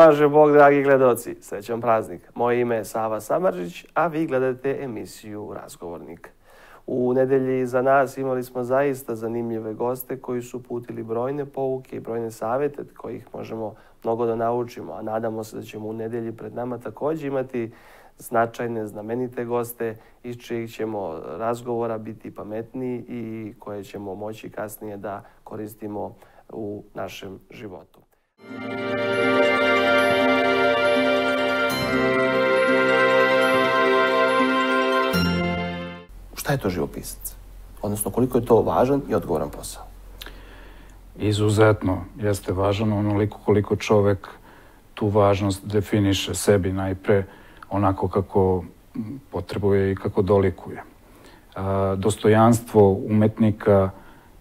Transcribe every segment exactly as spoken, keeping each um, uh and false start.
pomaže Bog, dragi gledaoci. Srećan praznik. Moje ime je Sava Samardžić, a vi gledate emisiju Razgovornik. U nedelji iza nas imali smo zaista zanimljive goste koji su uputili brojne pouke i brojne savjete kojih možemo mnogo da naučimo, a nadamo se da ćemo u nedelji pred nama također imati značajne, znamenite goste iz čijih ćemo razgovora biti pametniji i koje ćemo moći kasnije da koristimo u našem životu. Šta je to živopisac? Odnosno, koliko je to važan i odgovoran posao? Izuzetno jeste važan, onoliko koliko čovek tu važnost definiše sebi najpre onako kako potrebuje i kako dolikuje. Dostojanstvo umetnika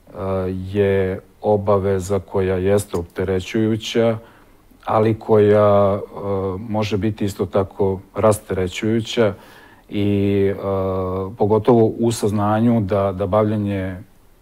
je obaveza koja jeste opterećujuća, ali koja može biti isto tako rasterećujuća i pogotovo u saznanju da, da bavljanje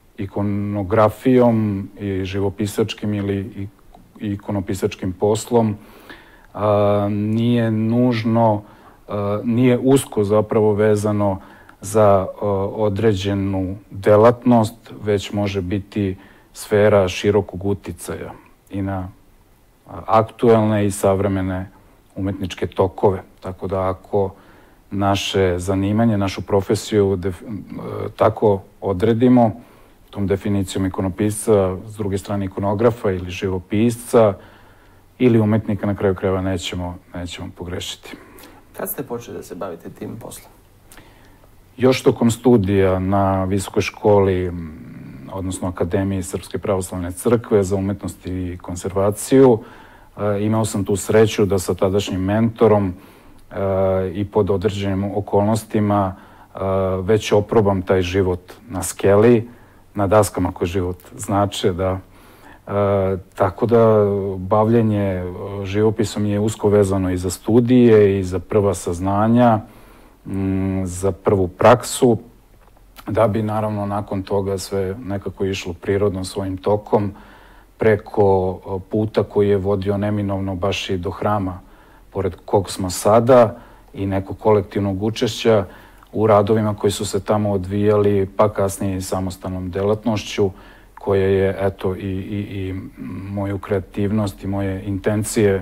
ikonografijom i živopisačkim ili ikonopisačkim poslom a, nije nužno, a, nije usko zapravo vezano za a, određenu delatnost, već može biti sfera širokog uticaja i na aktuelne i savremene umetničke tokove. Tako da ako naše zanimanje, našu profesiju def, tako odredimo, tom definicijom ikonopisca, s druge strane ikonografa ili živopisca ili umetnika, na kraju krajeva nećemo, nećemo pogrešiti. Kad ste počeli da se bavite tim poslom? Još tokom studija na Visokoj školi, odnosno Akademiji Srpske pravoslavne crkve za umetnost i konzervaciju, imao sam tu sreću da sa tadašnjim mentorom i pod određenim okolnostima već oprobam taj život na skeli, na daskama koje život znače, da. E, tako da bavljenje živopisom je usko vezano i za studije i za prva saznanja, m, za prvu praksu, da bi naravno nakon toga sve nekako išlo prirodno svojim tokom preko puta koji je vodio neminovno baš i do hrama pored kog smo sada i nekog kolektivnog učešća u radovima koji su se tamo odvijali, pa kasnije i samostalnom delatnošću, koja je, eto, i, i, i moju kreativnost i moje intencije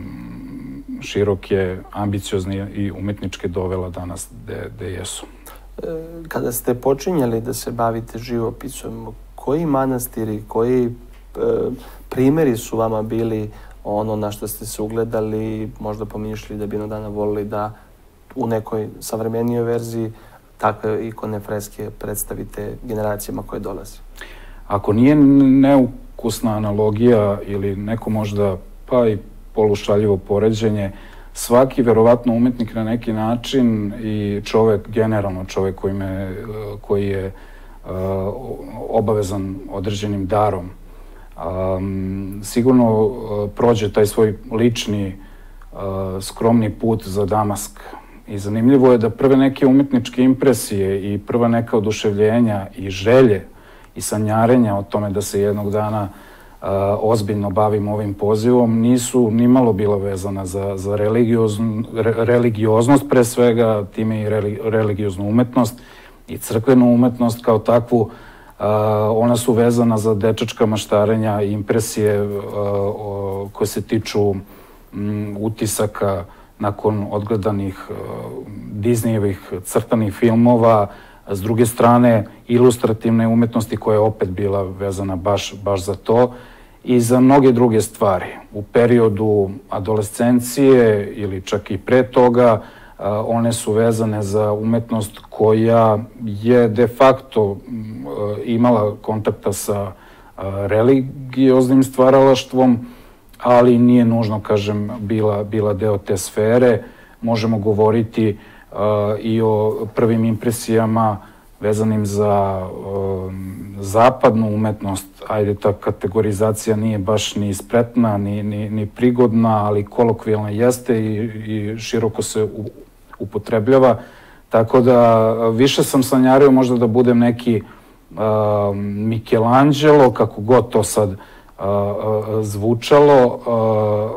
široke, ambiciozne i umetničke dovela danas gde, gde jesu. Kada ste počinjali da se bavite živopisom, koji manastiri, koji e, primjeri su vama bili ono na što ste se ugledali, možda pomišljali da bi jednog dana volili da u nekoj savremenijoj verziji takve ikone, freske predstavite generacijama koje dolaze? Ako nije neukusna analogija ili neko možda pa i polušaljivo poređenje, svaki verovatno umetnik na neki način i čovek, generalno čovek koji, me, koji je uh, obavezan određenim darom, um, sigurno uh, prođe taj svoj lični uh, skromni put za Damask. I zanimljivo je da prve neke umetničke impresije i prva neka oduševljenja i želje i sanjarenja o tome da se jednog dana uh, ozbiljno bavim ovim pozivom nisu nimalo bila vezana za, za religioznu, re, religioznost pre svega, time i reli, religioznu umetnost i crkvenu umetnost kao takvu. Uh, ona su vezana za dečačka maštarenja i impresije uh, o, koje se tiču um, utisaka nakon odgledanih uh, Disneyevih crtanih filmova, s druge strane ilustrativne umetnosti koja je opet bila vezana baš, baš za to i za mnoge druge stvari. U periodu adolescencije ili čak i pre toga uh, one su vezane za umetnost koja je de facto uh, imala kontakta sa uh, religioznim stvaralaštvom, ali nije nužno, kažem, bila, bila deo te sfere. Možemo govoriti uh, i o prvim impresijama vezanim za uh, zapadnu umetnost. Ajde, ta kategorizacija nije baš ni spretna, ni, ni, ni prigodna, ali kolokvijalna jeste i, i široko se u, upotrebljava. Tako da više sam sanjario možda da budem neki uh, Michelangelo, kako god to sad zvučalo,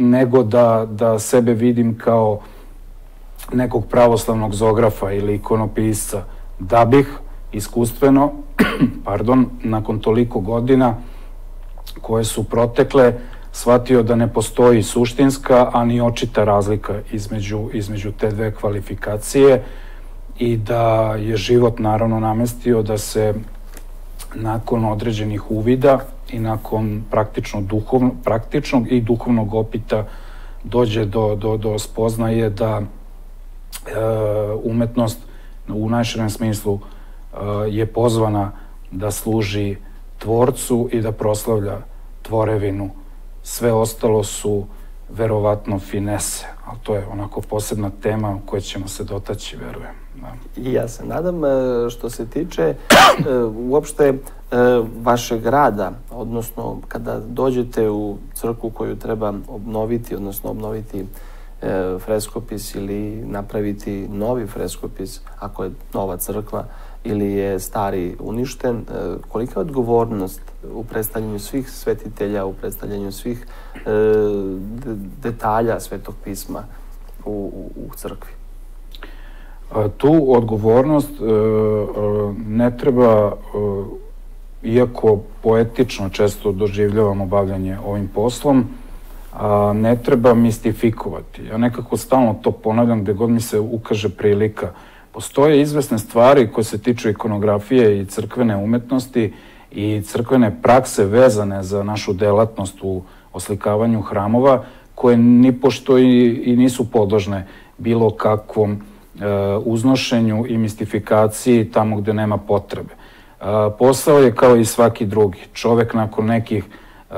nego da, da sebe vidim kao nekog pravoslavnog zografa ili ikonopisca, da bih iskustveno, pardon, nakon toliko godina koje su protekle, shvatio da ne postoji suštinska, a ni očita razlika između, između te dve kvalifikacije i da je život naravno namestio da se nakon određenih uvida i nakon praktično duhovno, praktičnog i duhovnog opita dođe do, do, do spoznaje da e, umetnost u najširem smislu e, je pozvana da služi tvorcu i da proslavlja tvorevinu. Sve ostalo su verovatno finese, ali to je onako posebna tema u kojoj ćemo se dotaći, verujem. Da. I ja se nadam, što se tiče uopšte vašeg rada, odnosno kada dođete u crkvu koju treba obnoviti, odnosno obnoviti freskopis ili napraviti novi freskopis, ako je nova crkva ili je stari uništen, kolika je odgovornost u predstavljanju svih svetitelja, u predstavljanju svih detalja Svetog pisma u, u crkvi? Tu odgovornost ne treba, iako poetično često doživljavamo bavljanje ovim poslom, ne treba mistifikovati. Ja nekako stalno to ponavljam gde god mi se ukaže prilika. Postoje izvesne stvari koje se tiču ikonografije i crkvene umetnosti i crkvene prakse vezane za našu delatnost u oslikavanju hramova, koje nipošto i, i nisu podložne bilo kakvom e, uznošenju i mistifikaciji tamo gde nema potrebe. E, posao je kao i svaki drugi. Čovek nakon nekih e,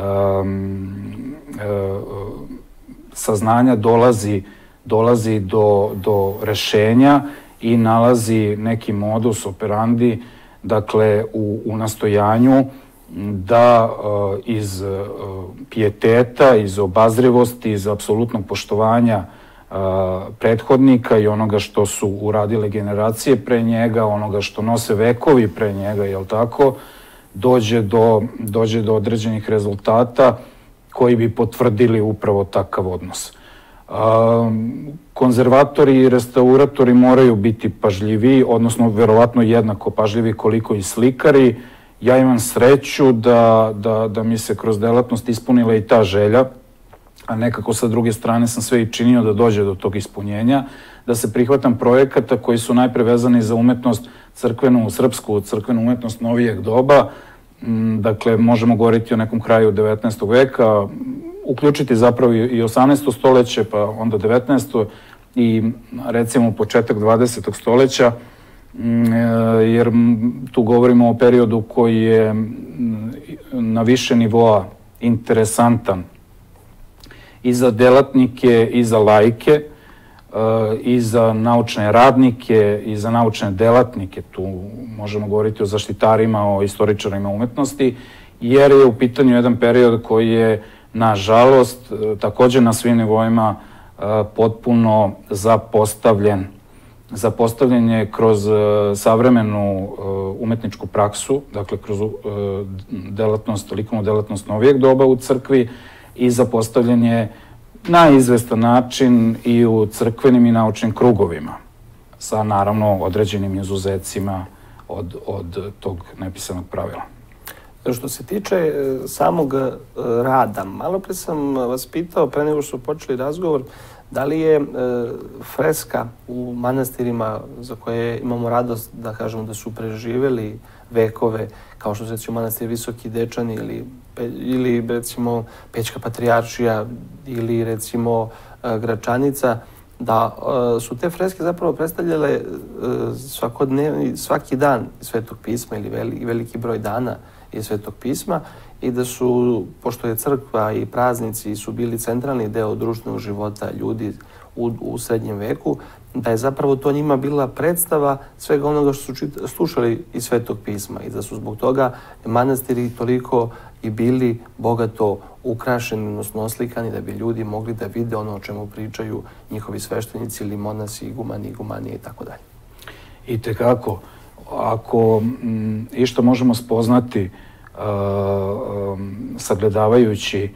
e, saznanja dolazi, dolazi do, do rešenja i nalazi neki modus operandi, dakle, u, u nastojanju da uh, iz uh, pijeteta, iz obazrivosti, iz apsolutnog poštovanja uh, prethodnika i onoga što su uradile generacije pre njega, onoga što nose vekovi pre njega, jel tako, dođe do, dođe do određenih rezultata koji bi potvrdili upravo takav odnos. Konzervatori i restauratori moraju biti pažljiviji, odnosno verovatno jednako pažljivi koliko i slikari. Ja imam sreću da, da, da mi se kroz delatnost ispunila i ta želja, a nekako sa druge strane sam sve i činio da dođe do tog ispunjenja, da se prihvatam projekata koji su najpre vezani za umetnost crkvenu, srpsku crkvenu umetnost novijeg doba. Dakle, možemo govoriti o nekom kraju devetnaestog veka, uključiti zapravo i osamnaesto stoleće, pa onda devetnaesto i recimo početak dvadesetog stoleća, jer tu govorimo o periodu koji je na više nivoa interesantan i za delatnike i za laike, i za naučne radnike i za naučne delatnike. Tu možemo govoriti o zaštitarima, o istoričarima umetnosti, jer je u pitanju jedan period koji je, nažalost, takođe na svim nivoima potpuno zapostavljen. Zapostavljen je kroz savremenu umetničku praksu, dakle kroz delatnost, likovnu delatnost novijeg doba u crkvi, i zapostavljen je na izvestan način i u crkvenim i naučnim krugovima, sa naravno određenim izuzecima od, od tog nepisanog pravila. Što se tiče samog rada, malo pre sam vas pitao, pre nego što počeli razgovor, da li je freska u manastirima za koje imamo radost da kažemo da su preživeli vekove, kao što se recimo manastir Visoki Dečani ili, ili recimo Pećka Patrijaršija ili recimo Gračanica, da su te freske zapravo predstavljale svakodnevni, svaki dan Svetog pisma ili veliki, veliki broj dana iz Svetog pisma i da su, pošto je crkva i praznici su bili centralni deo društvenog života ljudi u, u srednjem veku, da je zapravo to njima bila predstava svega onoga što su čita, slušali iz Svetog pisma i da su zbog toga manastiri toliko i bili bogato ukrašeni, odnosno oslikani, da bi ljudi mogli da vide ono o čemu pričaju njihovi sveštenici ili monasi, igumani, igumanije i tako dalje. I tekako, ako m, išta možemo spoznati uh, um, sagledavajući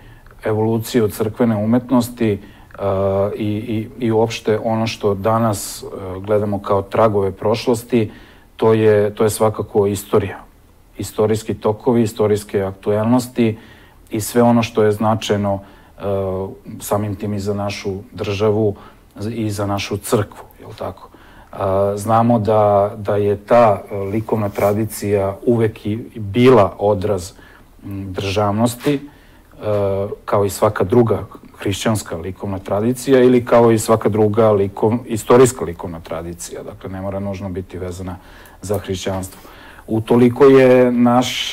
evoluciju crkvene umetnosti i, i, i uopšte ono što danas gledamo kao tragove prošlosti, to je, to je svakako istorija. Istorijski tokovi, istorijske aktuelnosti i sve ono što je značajno samim tim i za našu državu i za našu crkvu, jel tako? Znamo da, da je ta likovna tradicija uvek i bila odraz državnosti, kao i svaka druga hrišćanska likovna tradicija ili kao i svaka druga likov, istorijska likovna tradicija. Dakle, ne mora nužno biti vezana za hrišćanstvo. Utoliko je naš,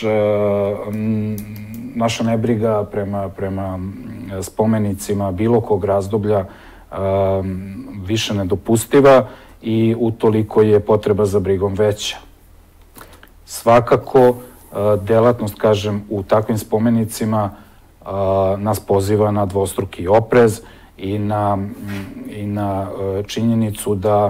naša nebriga prema, prema spomenicima bilo kog razdoblja više nedopustiva i utoliko je potreba za brigom veća. Svakako, delatnost, kažem, u takvim spomenicima nas poziva na dvostruki oprez i na, i na činjenicu da,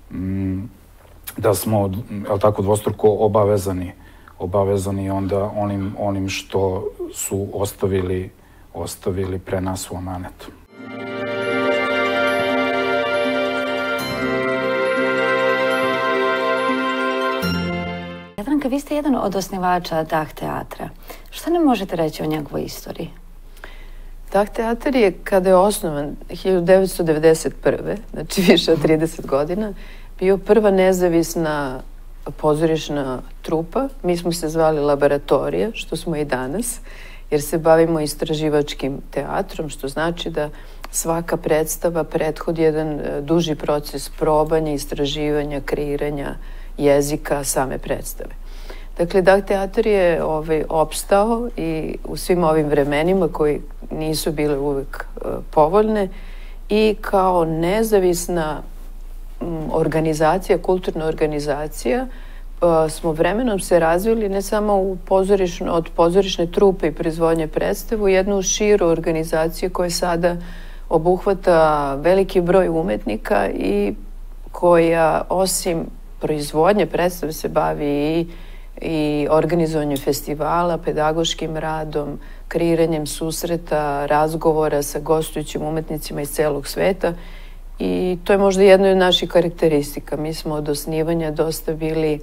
da smo, jel tako, dvostruko obavezani, obavezani onda onim, onim što su ostavili, ostavili pre nas u amanetu. Jadranka, vi ste jedan od osnivača Dah teatra. Šta nam možete reći o njegovoj istoriji? Dah teatar je, kada je osnovan hiljadu devetsto devedeset prve, znači više od trideset godina, bio prva nezavisna pozorišna trupa. Mi smo se zvali Laboratorija, što smo i danas, jer se bavimo istraživačkim teatrom, što znači da svaka predstava prethodi jedan duži proces probanja, istraživanja, kreiranja jezika same predstave. Dakle, Dah teatar je ovaj, opstao i u svim ovim vremenima koji nisu bile uvek uh, povoljne i kao nezavisna um, organizacija, kulturna organizacija, uh, smo vremenom se razvili ne samo u pozorišno, od pozorišne trupe i proizvodnje predstavu, jednu širu organizaciju koja sada obuhvata veliki broj umetnika i koja osim proizvodnje predstave se bavi i i organizovanjem festivala, pedagoškim radom, kreiranjem susreta, razgovora sa gostujućim umetnicima iz celog sveta i to je možda jedna od naših karakteristika. Mi smo od osnivanja dosta bili,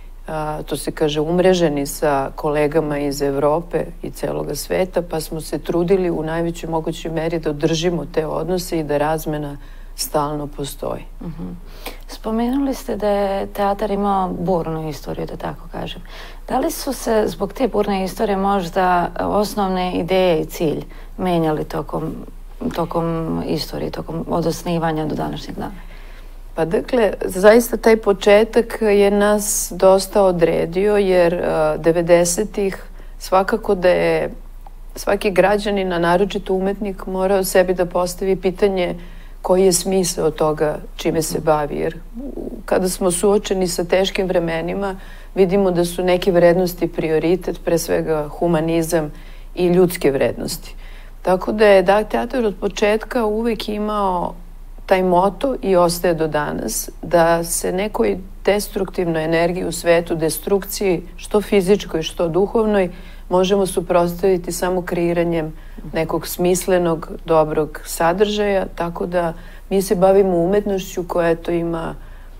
a, to se kaže, umreženi sa kolegama iz Evrope i celoga sveta, pa smo se trudili u najvećoj mogućoj meri da održimo te odnose i da razmena stalno postoji. Uh-huh. Spomenuli ste da je teatar imao burnu istoriju, da tako kažem. Da li su se zbog te burne istorije možda osnovne ideje i cilj menjali tokom, tokom istorije, tokom od osnivanja do današnjeg dana? Pa dakle, zaista taj početak je nas dosta odredio, jer uh, devedesetih svakako da je svaki građanin, a naročito umetnik, morao sebi da postavi pitanje koji je smisao toga čime se bavi. Jer kada smo suočeni sa teškim vremenima, vidimo da su neke vrednosti prioritet, pre svega humanizam i ljudske vrednosti. Tako da je Dah teatar od početka uvek imao taj moto i ostaje do danas, da se nekoj destruktivnoj energiji u svetu, destrukciji, što fizičkoj, što duhovnoj, možemo suprotstaviti samo kreiranjem nekog smislenog, dobrog sadržaja, tako da mi se bavimo umetnošću koja to ima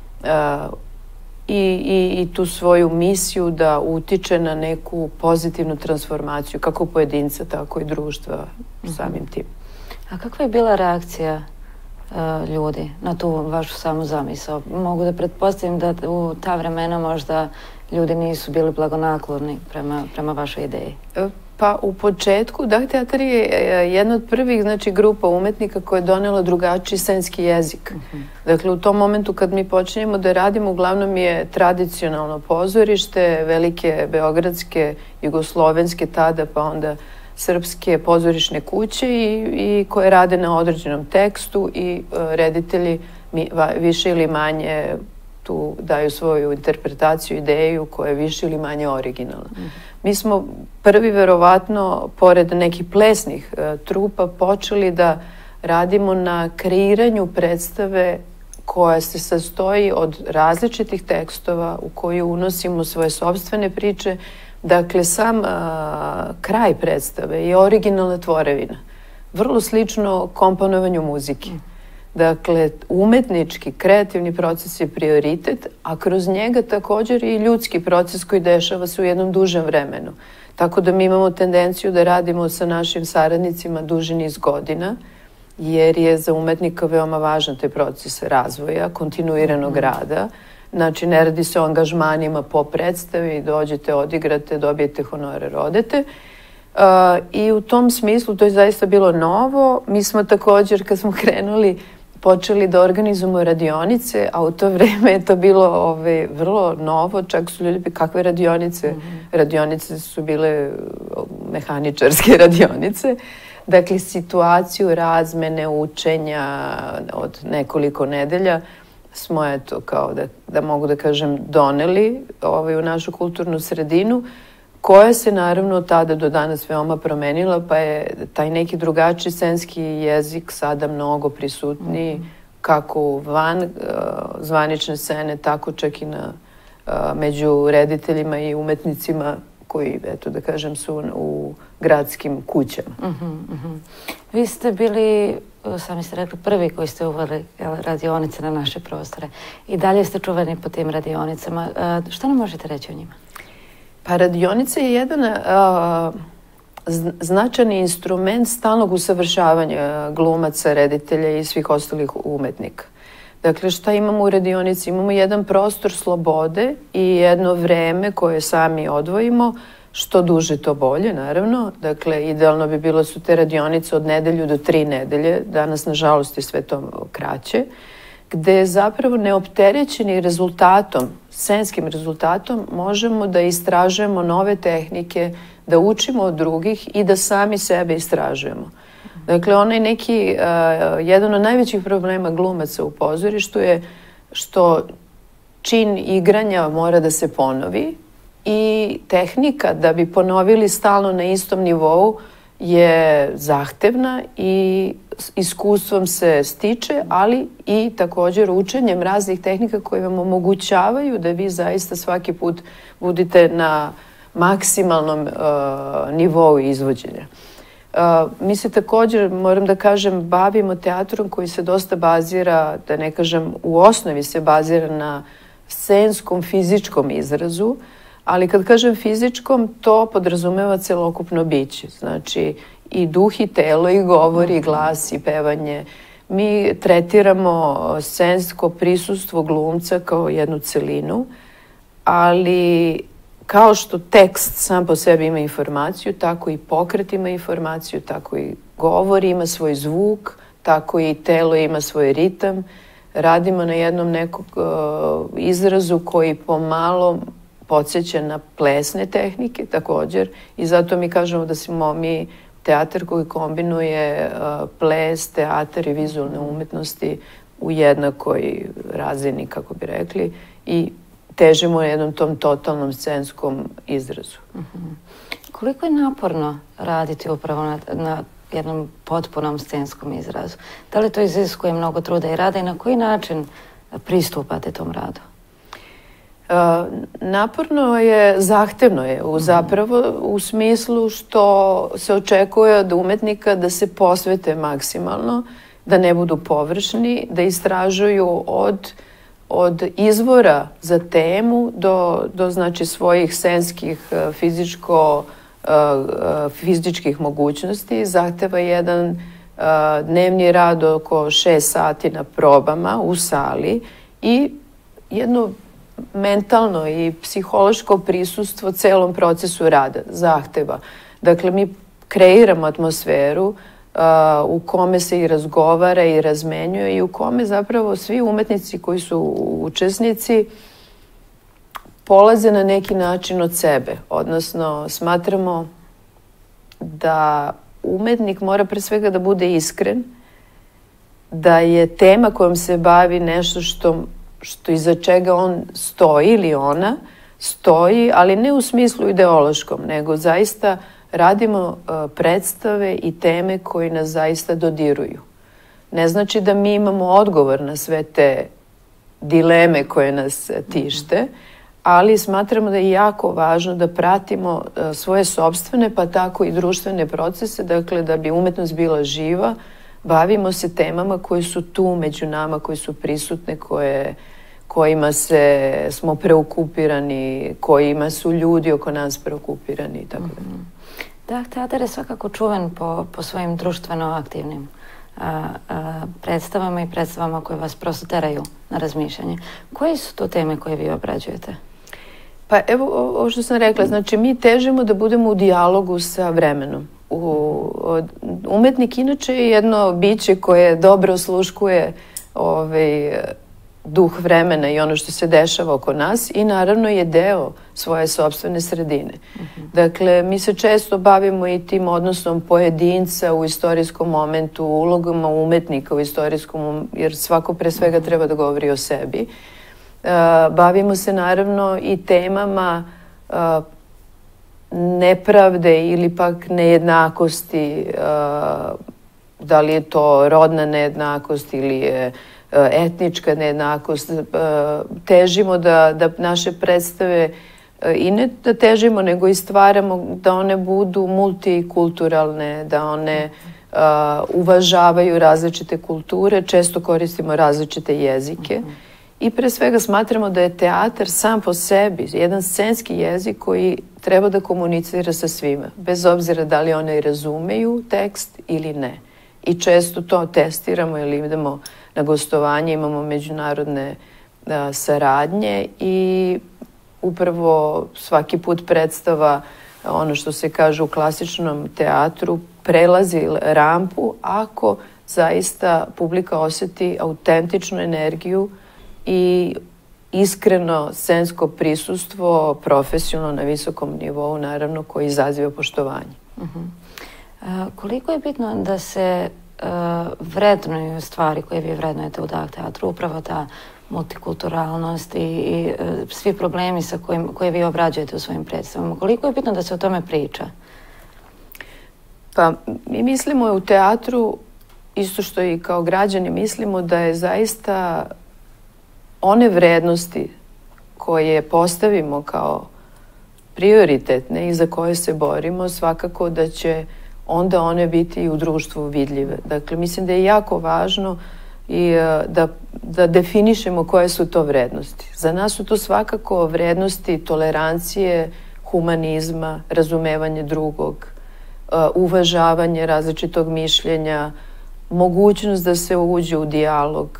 a, i, i, i tu svoju misiju da utiče na neku pozitivnu transformaciju, kako pojedinca, tako i društva samim tim. A kakva je bila reakcija uh, ljudi na tu vašu samu zamisao? Mogu da pretpostavim da u ta vremena možda ljudi nisu bili blagonakloni prema, prema vašoj ideji. Pa u početku Dah teatar je jedna od prvih, znači, grupa umetnika koja je donela drugačiji scenski jezik. Uh-huh. Dakle, u tom momentu kad mi počinjemo da radimo, uglavnom je tradicionalno pozorište, velike beogradske, jugoslovenske tada, pa onda srpske pozorišne kuće i, i koje rade na određenom tekstu i uh, reditelji mi, va, više ili manje tu daju svoju interpretaciju, ideju koja je više ili manje originalna. Mm. Mi smo prvi, verovatno, pored nekih plesnih uh, trupa, počeli da radimo na kreiranju predstave koja se sastoji od različitih tekstova u koju unosimo svoje sopstvene priče. Dakle, sam uh, kraj predstave je originalna tvorevina. vrlo slično komponovanju muzike. Dakle, umetnički, kreativni proces je prioritet, a kroz njega također i ljudski proces koji dešava se u jednom dužem vremenu. Tako da mi imamo tendenciju da radimo sa našim saradnicima duži niz godina, jer je za umetnika veoma važan taj proces razvoja, kontinuiranog rada. Znači, ne radi se o angažmanima po predstavi, dođete, odigrate, dobijete honorar, odete. Uh, I u tom smislu to je zaista bilo novo. Mi smo također, kad smo krenuli, počeli da organizujemo radionice, a u to vreme je to bilo ove, vrlo novo, čak su ljudi, kakve radionice? Mm-hmm. Radionice su bile mehaničarske radionice. Dakle, situaciju razmene, učenja od nekoliko nedelja smo, eto, kao da, da mogu da kažem, doneli ovaj, u našu kulturnu sredinu, koja se naravno od tada do danas veoma promenila, pa je taj neki drugačiji scenski jezik sada mnogo prisutniji, mm-hmm. kako van uh, zvanične scene, tako čak i na, uh, među rediteljima i umetnicima koji, eto da kažem, su u gradskim kućama. Mm-hmm, mm-hmm. Vi ste bili, sami ste rekli, prvi koji ste uveli radionice na naše prostore. I dalje ste čuveni po tim radionicama. Uh, što nam možete reći o njima? Pa radionica je jedan uh, značajni instrument stalnog usavršavanja glumaca, reditelja i svih ostalih umetnika. Dakle, šta imamo u radionici? Imamo jedan prostor slobode i jedno vreme koje sami odvojimo, što duže to bolje, naravno. Dakle, idealno bi bilo su te radionice od nedelju do tri nedelje, danas, nažalost, je sve to kraće, gde zapravo neopterećeni rezultatom, scenskim rezultatom, možemo da istražujemo nove tehnike, da učimo od drugih i da sami sebe istražujemo. Dakle, onaj neki, uh, jedan od najvećih problema glumaca u pozorištu je što čin igranja mora da se ponovi i tehnika da bi ponovili stalno na istom nivou je zahtevna i iskustvom se stiče, ali i također učenjem raznih tehnika koje vam omogućavaju da vi zaista svaki put budete na maksimalnom uh, nivou izvođenja. Uh, mi se također, moram da kažem, bavimo teatrom koji se dosta bazira, da ne kažem u osnovi se bazira na scenskom, fizičkom izrazu, ali kad kažem fizičkom, to podrazumeva celokupno biće. Znači, i duh i telo, i govor, i glas, i pevanje. Mi tretiramo scensko prisustvo glumca kao jednu celinu, ali kao što tekst sam po sebi ima informaciju, tako i pokret ima informaciju, tako i govor ima svoj zvuk, tako i telo ima svoj ritam. Radimo na jednom nekog uh, izrazu koji pomalo podsjeća na plesne tehnike također i zato mi kažemo da smo mi teatar koji kombinuje uh, ples, teatar i vizualne umetnosti u jednakoj razini, kako bi rekli, i težimo jednom tom totalnom scenskom izrazu. Mm-hmm. Koliko je naporno raditi upravo na, na jednom potpunom scenskom izrazu? Da li to iziskuje mnogo truda i rada i na koji način pristupate tom radu? Uh, naporno je, zahtevno je u zapravo u smislu što se očekuje od umetnika da se posvete maksimalno, da ne budu površni, da istražuju od, od izvora za temu do, do znači svojih scenskih fizičko, uh, fizičkih mogućnosti. Zahteva jedan uh, dnevni rad oko šest sati na probama u sali i jedno mentalno i psihološko prisustvo celom procesu rada, zahteva. Dakle, mi kreiramo atmosferu uh, u kome se i razgovara i razmenjuje i u kome zapravo svi umetnici koji su učesnici polaze na neki način od sebe. Odnosno, smatramo da umetnik mora pre svega da bude iskren, da je tema kojom se bavi nešto što što iza čega on stoji ili ona stoji, ali ne u smislu ideološkom, nego zaista radimo uh, predstave i teme koje nas zaista dodiruju. Ne znači da mi imamo odgovor na sve te dileme koje nas tište, ali smatramo da je jako važno da pratimo svoje sopstvene, pa tako i društvene procese, dakle da bi umetnost bila živa, bavimo se temama koje su tu među nama, koje su prisutne, koje, kojima se, smo preokupirani, kojima su ljudi oko nas preokupirani i tako da. Da, teatar je svakako čuven po, po svojim društveno aktivnim a, a, predstavama i predstavama koje vas prosto teraju na razmišljanje. Koje su to teme koje vi obrađujete? Pa evo ovo što sam rekla, znači mi težimo da budemo u dijalogu sa vremenom. U, umetnik inače je jedno biće koje dobro osluškuje ovaj, duh vremena i ono što se dešava oko nas i naravno je deo svoje sopstvene sredine. Uh-huh. Dakle, mi se često bavimo i tim odnosom pojedinca u istorijskom momentu, ulogama umetnika u istorijskom, jer svako pre svega treba da govori o sebi. Uh, bavimo se naravno i temama uh, nepravde ili pak nejednakosti, uh, da li je to rodna nejednakost ili je etnička nejednakost. Težimo da, da naše predstave i ne da težimo, nego i stvaramo da one budu multikulturalne, da one uh, uvažavaju različite kulture, često koristimo različite jezike. Uh-huh. I pre svega smatramo da je teatar sam po sebi jedan scenski jezik koji treba da komunicira sa svima, bez obzira da li one razumeju tekst ili ne. I često to testiramo ili idemo na gostovanje, imamo međunarodne a, saradnje i upravo svaki put predstava, ono što se kaže u klasičnom teatru, prelazi rampu ako zaista publika osjeti autentičnu energiju i iskreno scensko prisustvo, profesionalno na visokom nivou, naravno, koji izaziva poštovanje. Uh-huh. A, koliko je bitno da se uh, vrednuju stvari koje vi vrednujete u D A K teatru, upravo ta multikulturalnost i, i uh, svi problemi sa kojim, koje vi obrađujete u svojim predstavama? Koliko je bitno da se o tome priča? Pa, mi mislimo u teatru, isto što i kao građani mislimo, da je zaista one vrednosti koje postavimo kao prioritetne i za koje se borimo, svakako da će onda one biti i u društvu vidljive. Dakle, mislim da je jako važno i da, da definišemo koje su to vrednosti. Za nas su to svakako vrednosti tolerancije, humanizma, razumevanje drugog, uvažavanje različitog mišljenja, mogućnost da se uđe u dijalog.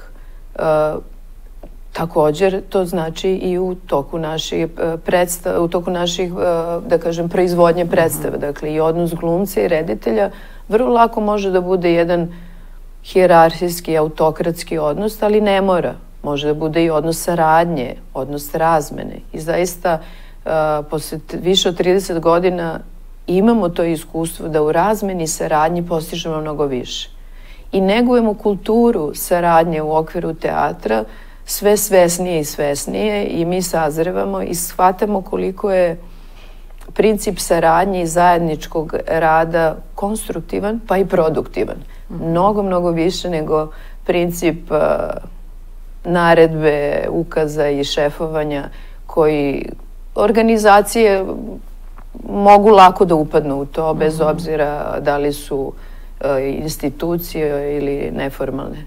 Također, to znači i u toku naših predstava, u toku naših, da kažem, proizvodnje predstave. Dakle, i odnos glumca i reditelja vrlo lako može da bude jedan hijerarhijski, autokratski odnos, ali ne mora. Može da bude i odnos saradnje, odnos razmene. I zaista, posle više od trideset godina imamo to iskustvo da u razmeni i saradnji postižemo mnogo više. I negujemo kulturu saradnje u okviru teatra, sve svesnije i svesnije, i mi sazrevamo i shvatamo koliko je princip saradnje i zajedničkog rada konstruktivan, pa i produktivan. Mm-hmm. Mnogo, mnogo više nego princip uh, naredbe, ukaza i šefovanja koji organizacije mogu lako da upadnu u to, bez mm-hmm. obzira da li su uh, institucije ili neformalne.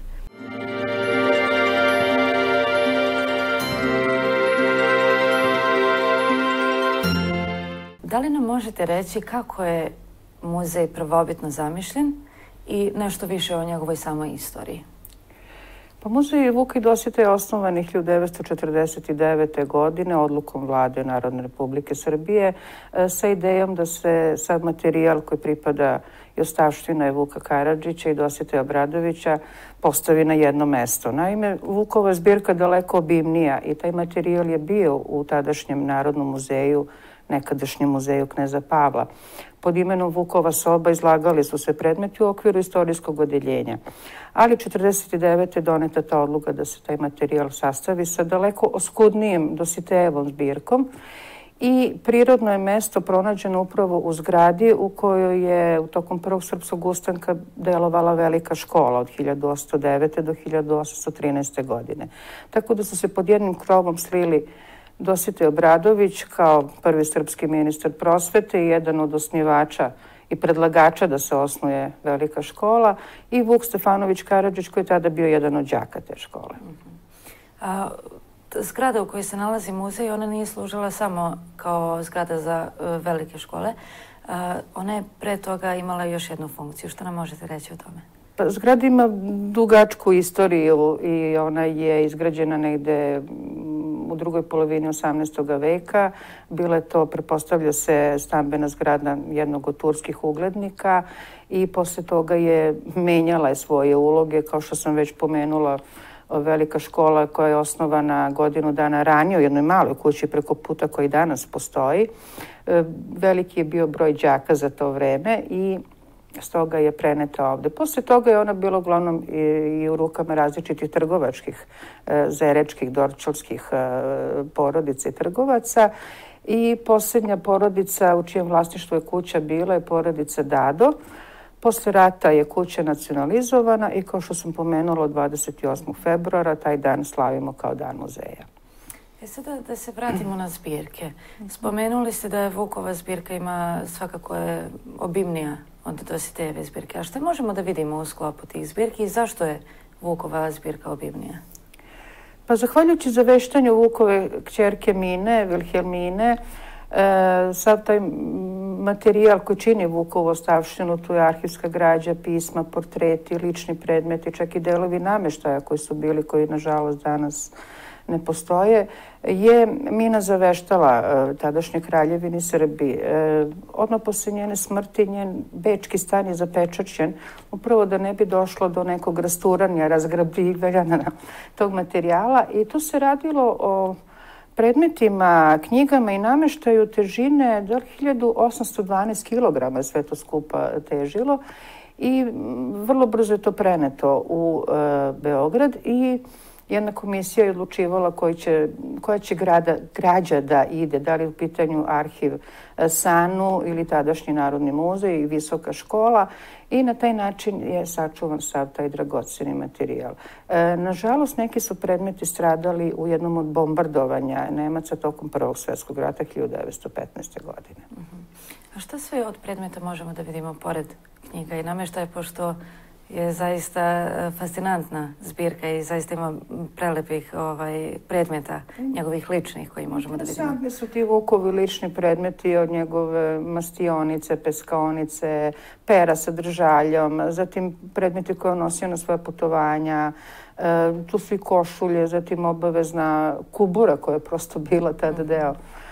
Da li nam možete reći kako je muzej prvobitno zamišljen i nešto više o njegovoj samoj istoriji? Pa muzej Vuka i Dositej je osnovan hiljadu devetsto četrdeset devete. godine odlukom Vlade Narodne Republike Srbije sa idejom da se sav materijal koji pripada i ostavština je Vuka Karadžića i Dositeja Obradovića postavi na jedno mesto. Naime, Vukova zbirka daleko obimnija i taj materijal je bio u tadašnjem Narodnom muzeju, nekadašnjem muzeju Kneza Pavla. Pod imenom Vukova soba izlagali su se predmeti u okviru istorijskog odeljenja. Ali četrdeset devete. doneta ta odluka da se taj materijal sastavi sa daleko oskudnijim Dositejevom zbirkom i prirodno je mesto pronađeno upravo u zgradi u kojoj je u tokom Prvog srpskog ustanka delovala velika škola od hiljadu osamsto devete. do hiljadu osamsto trinaeste. godine. Tako da su se pod jednim krovom slili Dositej Obradović kao prvi srpski ministar prosvete i jedan od osnivača i predlagača da se osnuje velika škola, i Vuk Stefanović Karadžić koji je tada bio jedan od đaka te škole. A, zgrada u kojoj se nalazi muzej, ona nije služila samo kao zgrada za uh, velike škole. Uh, ona je pre toga imala još jednu funkciju. Što nam možete reći o tome? Pa, zgrada ima dugačku istoriju i ona je izgrađena negde u drugoj polovini osamnaestog veka. Bila je to, pretpostavlja se, stambena zgrada jednog od turskih uglednika i posle toga je menjala svoje uloge, kao što sam već pomenula, velika škola koja je osnovana godinu dana ranije u jednoj maloj kući preko puta koji danas postoji. Veliki je bio broj đaka za to vreme i stoga je preneta ovde. Posle toga je ona bila uglavnom i, i u rukama različitih trgovačkih, zerečkih, dorčolskih porodica i trgovaca. I posljednja porodica u čijem vlasništvu je kuća bila je porodica Dado. Posle rata je kuća nacionalizovana i, kao što sam pomenula, dvadeset osmog februara taj dan slavimo kao dan muzeja. E sada da se vratimo na zbirke. Spomenuli ste da je Vukova zbirka ima svakako je obimnija od Dositejeve zbirke. A što možemo da vidimo u sklopu tih zbirki i zašto je Vukova zbirka obimnija? Pa zahvaljujući zaveštanju Vukove kćerke Mine, Vilhelmine, e, sav taj materijal koji čini Vukovu ostavštinu, tu je arhivska građa, pisma, portreti, lični predmeti, čak i delovi nameštaja koji su bili, koji nažalost danas ne postoje, je Mina zaveštala e, tadašnje kraljevini Srbiji. E, odmah posle njene smrti njen bečki stan je zapečaćen, upravo da ne bi došlo do nekog rasturanja, razgrabljivanja tog materijala, i tu se radilo o predmetima, knjigama i nameštaju težine da hiljadu osamsto dvanaest kilograma sve to skupa težilo i vrlo brzo je to preneto u e, Beograd i jedna komisija je odlučivala koji će, koja će grada, građa da ide, da li u pitanju arhiv Sanu ili tadašnji Narodni muzej i visoka škola, i na taj način je sačuvan sav taj dragoceni materijal. E, nažalost, neki su predmeti stradali u jednom od bombardovanja Nemaca tokom Prvog svjetskog rata hiljadu devetsto petnaeste. godine. Uh-huh. A šta sve od predmeta možemo da vidimo pored knjiga i namještaja, pošto je zaista fascinantna zbirka i zaista ima prelepih ovaj, predmeta, njegovih ličnih koji možemo da vidimo. Interesantni su ti Vukovi lični predmeti, od njegove mastionice, peskaonice, pera sa držaljom, zatim predmeti koje on nosio na svoje putovanja, e, tu su i košulje, zatim obavezna kubura koja je prosto bila tada deo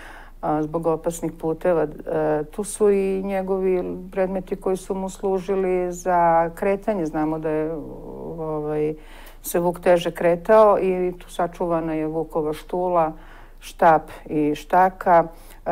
zbog opasnih puteva. E, tu su i njegovi predmeti koji su mu služili za kretanje. Znamo da je ovaj, se Vuk teže kretao i tu sačuvana je Vukova štula, štap i štaka. E,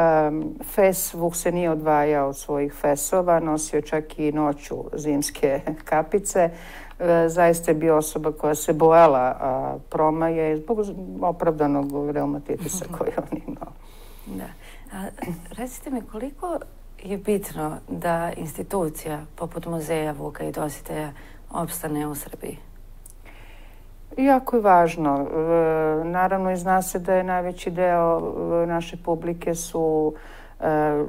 fes, Vuk se nije odvajao od svojih fesova, nosio čak i noću zimske kapice. E, zaista je bio osoba koja se bojala a, promaje zbog opravdanog reumatitisa koji on imao. Da. A, recite mi, koliko je bitno da institucija poput muzeja Vuka i Dositeja opstane u Srbiji? Jako je važno. E, naravno, i zna se da je najveći deo naše publike su e,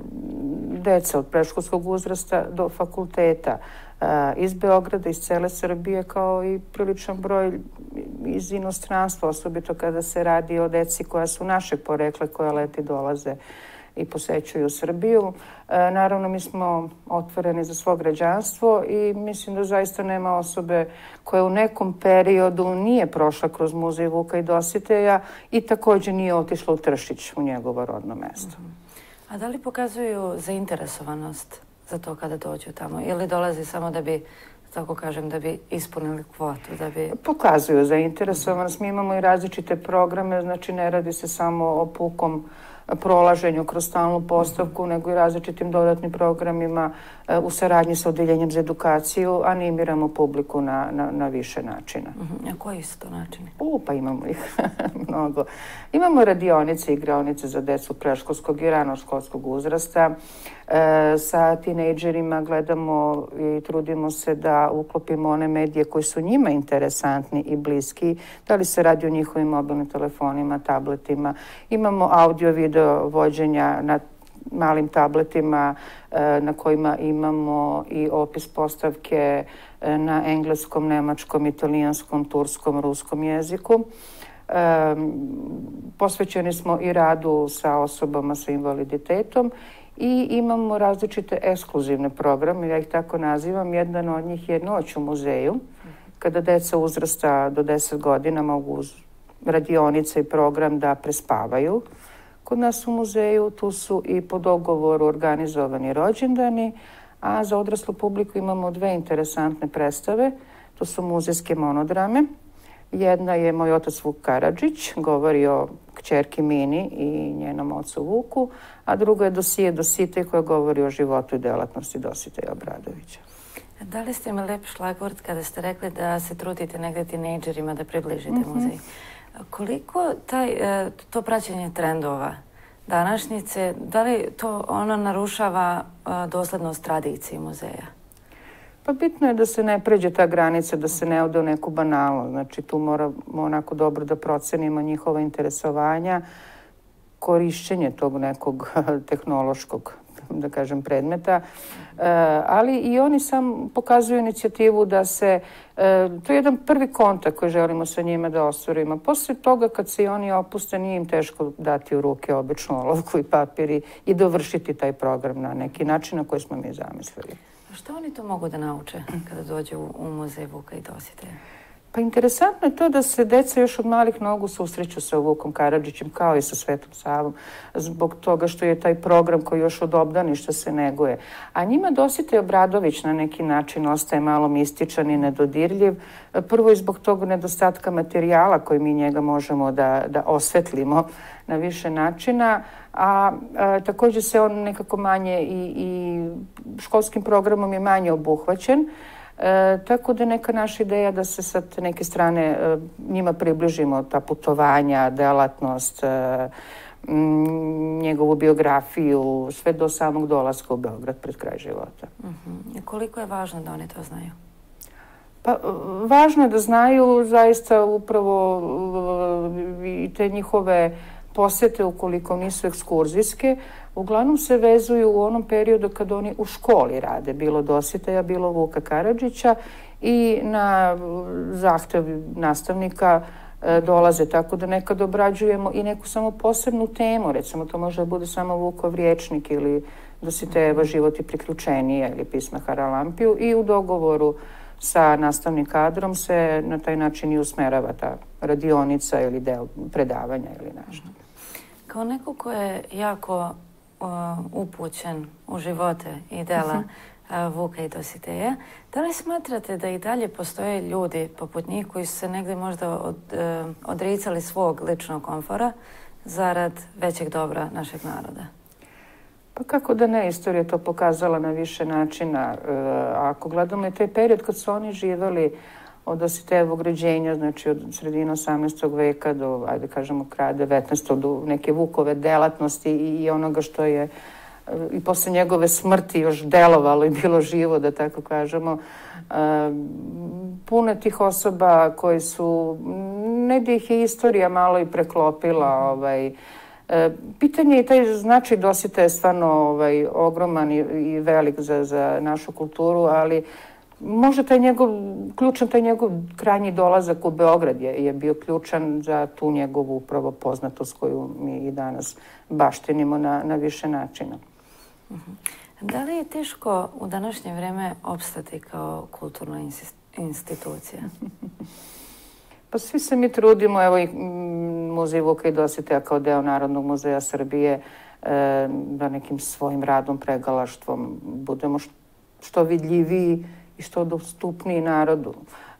deca od predškolskog uzrasta do fakulteta. E, iz Beograda, iz cele Srbije, kao i priličan broj iz inostranstva, osobito kada se radi o deci koja su našeg porekla, koja leti dolaze i posećuju Srbiju. E, naravno, mi smo otvoreni za svo građanstvo i mislim da zaista nema osobe koja u nekom periodu nije prošla kroz muzej Vuka i Dositeja i također nije otišla u Tršić, u njegovo rodno mesto. A da li pokazuju zainteresovanost za to kada dođu tamo ili dolazi samo da bi, tako kažem, da bi ispunili kvotu, da bi... Pokazuju zainteresovanost. Mi imamo i različite programe, znači ne radi se samo o pukom prolaženju kroz stalnu postavku, nego i različitim dodatnim programima u saradnji sa Odeljenjem za edukaciju, animiramo publiku na, na, na više načina. Uh-huh. A koji su to načini? U, pa imamo ih mnogo. Imamo radionice i igraonice za decu predškolskog i ranoškolskog uzrasta. E, sa tinejdžerima gledamo i trudimo se da uklopimo one medije koji su njima interesantni i bliski. Da li se radi o njihovim mobilnim telefonima, tabletima. Imamo audio, video vođenja na malim tabletima e, na kojima imamo i opis postavke e, na engleskom, nemačkom, italijanskom, turskom, ruskom jeziku. E, posvećeni smo i radu sa osobama sa invaliditetom i imamo različite ekskluzivne programe, ja ih tako nazivam. Jedan od njih je Noć u muzeju, kada deca uzrasta do deset godina mogu uz radionice i program da prespavaju. Kod nas u muzeju tu su i po dogovoru organizovani rođendani, a za odraslu publiku imamo dve interesantne predstave. To su muzejske monodrame. Jedna je Moj otac Vuk Karadžić, govori o kćerki Mini i njenom ocu Vuku, a druga je Dosije Dositej koja govori o životu i delatnosti Dositeja Obradovića. Da li ste imali lep šlagvort kada ste rekli da se trudite negdje tinejdžerima da približite mm-hmm. muzej? Koliko taj, to praćenje trendova današnjice, da li to ono narušava doslednost tradiciji muzeja? Pa bitno je da se ne pređe ta granica, da se ne ode u neku banalnost. Znači tu moramo onako dobro da procenimo njihova interesovanja, korišćenje tog nekog tehnološkog, da kažem, predmeta, e, ali i oni sam pokazuju inicijativu da se, e, to je jedan prvi kontakt koji želimo sa njima da ostvarimo. Poslije toga kad se i oni opuste, nije im teško dati u ruke običnu olovku i papir i dovršiti taj program na neki način na koji smo mi zamislili. A što oni to mogu da nauče kada dođu u muzej Vuka i Dositeja? Pa interesantno je to da se deca još od malih nogu susreću sa Vukom Karadžićem kao i sa Svetom Savom, zbog toga što je taj program koji još od obdaništa se neguje. A njima Dositej Obradović na neki način ostaje malo mističan i nedodirljiv. Prvo i zbog tog nedostatka materijala koji mi njega možemo da, da osvetlimo na više načina, a, a također se on nekako manje i, i školskim programom je manje obuhvaćen. E, tako da neka naša ideja da se sa neke strane e, njima približimo ta putovanja, delatnost, e, m, njegovu biografiju, sve do samog dolaska u Beograd pred kraj života. Uh-huh. I koliko je važno da oni to znaju? Pa, važno je da znaju zaista upravo i te njihove posete, ukoliko nisu ekskurzijske, uglavnom se vezuju u onom periodu kad oni u školi rade, bilo Dositeja, bilo Vuka Karadžića, i na zahtev nastavnika e, dolaze, tako da nekad obrađujemo i neku samo posebnu temu, recimo to može da bude samo Vukov rječnik ili Dositejeva Život i priključenije ili pisma Haralampiju, i u dogovoru sa nastavnim kadrom se na taj način i usmerava ta radionica ili deo predavanja ili nešto. Kao neko ko je jako uh, upućen u živote i dela uh, Vuka i Dositeja, da li smatrate da i dalje postoje ljudi poput njih koji su se negdje možda od, uh, odricali svog ličnog komfora zarad većeg dobra našeg naroda? Pa kako da ne, istorija je to pokazala na više načina. E, ako gledamo i taj period kad su oni živjeli od Dositejevog rođenja, znači od sredine osamnaestog veka do, ajde kažemo, kraja devetnaestog do neke Vukove delatnosti i, i onoga što je i posle njegove smrti još delovalo i bilo živo, da tako kažemo. E, puno tih osoba koji su, negdje ih je istorija malo i preklopila, ovaj, E, pitanje je taj značaj Dositeja je stvarno ovaj, ogroman i, i velik za, za našu kulturu, ali možda taj njegov, ključan taj njegov krajnji dolazak u Beograd je, je bio ključan za tu njegovu upravo poznatost koju mi i danas baštinimo na, na više načina. Uh-huh. Da li je teško u današnje vrijeme opstati kao kulturna institucija? Pa svi se mi trudimo, evo i Muzej Vuka i Dositeja kao deo Narodnog muzeja Srbije, e, da nekim svojim radom, pregalaštvom budemo što vidljiviji i što dostupniji narodu.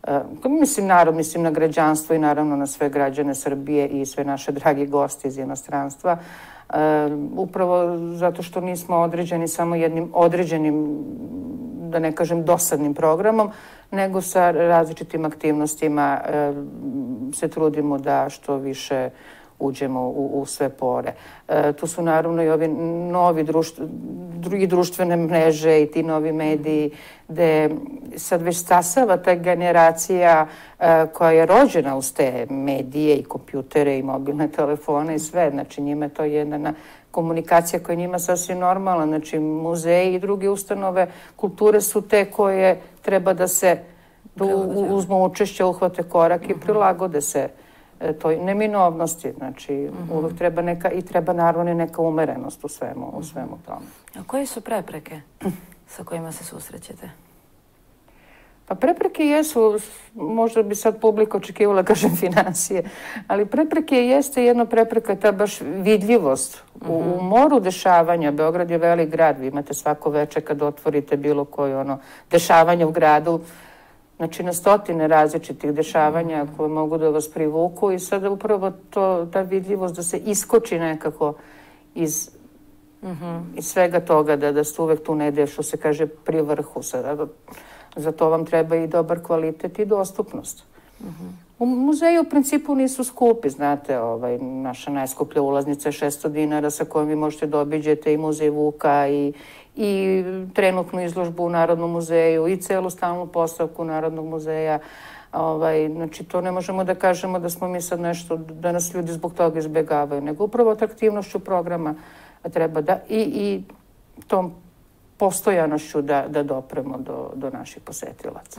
mislim narod, mislim na građanstvo i naravno na sve građane Srbije i sve naše dragi gosti iz inostranstva. Upravo zato što nismo određeni samo jednim određenim, da ne kažem dosadnim programom, nego sa različitim aktivnostima se trudimo da što više uđemo u, u sve pore. E, tu su naravno i ovi novi društv, drugi društvene mreže i ti novi mediji gde sad već stasava ta generacija e, koja je rođena uz te medije i kompjutere i mobilne telefone i sve. Znači njima je to jedna komunikacija koja je njima sasvim normalna. Znači muzeji i druge ustanove kulture su te koje treba da se da uzmu učešće, uhvate korak i prilagode se toj neminovnosti, znači mm-hmm. uvek treba neka, i treba naravno neka umerenost u svemu, u svemu tome. A koje su prepreke sa kojima se susrećete? Pa prepreke jesu, možda bi sad publika očekivala, kažem, finansije, ali prepreke jeste jedna prepreka, ta baš vidljivost. Mm-hmm. U, u moru dešavanja, Beograd je velik grad, vi imate svako veče kad otvorite bilo koje ono dešavanje u gradu, znači na stotine različitih dešavanja koje mogu da vas privuku i sada upravo to, ta vidljivost da se iskoči nekako iz, mm-hmm. iz svega toga, da, da ste uvek tu negde, što se kaže, pri vrhu. Sada, za to vam treba i dobar kvalitet i dostupnost. Mm-hmm. U muzeju u principu nisu skupi, znate, ovaj, naša najskuplja ulaznica je šesto dinara sa kojom vi možete da obiđete i muzej Vuka i i trenutnu izložbu u Narodnom muzeju i celu stalnu postavku Narodnog muzeja. Ovaj, znači, to ne možemo da kažemo da smo mi sad nešto, da nas ljudi zbog toga izbegavaju, nego upravo atraktivnošću programa treba da i, i tom postojanošću da, da dopremo do, do naših posetilaca.